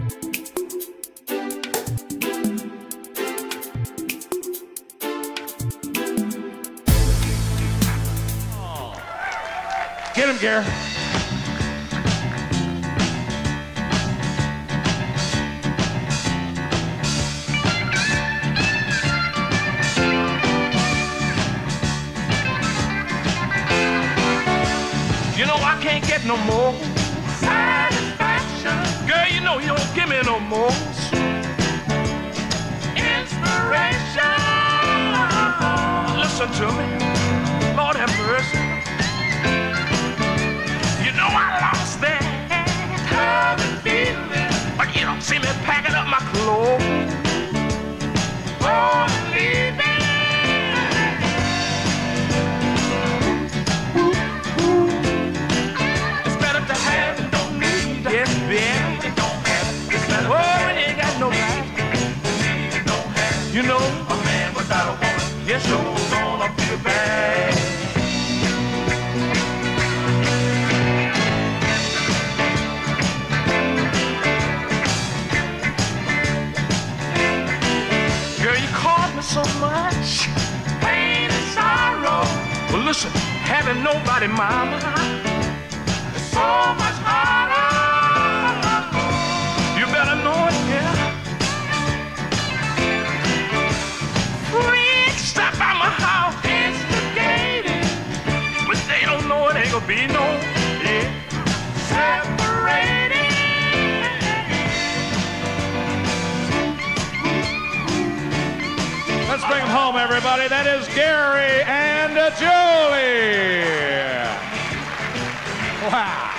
Get him, Gary. You know I can't get no more satisfaction. Girl, you know you don't give me no more inspiration. Listen to me, Lord have mercy. You know I lost that loving feeling, but you don't see me packing up my clothes. Oh, leaving. It's better to have it, don't need it. Yes, baby. It's better when you ain't got nobody. You know, a man without a woman, yes, sure gonna feel bad. So much pain and sorrow. Well, listen, having nobody, mama, is so much harder. You better know it, yeah. Freaks stop by my house, instigating, but they don't know it ain't gonna be no separating. Let's bring them home, everybody. That is Gary and Julie. Wow.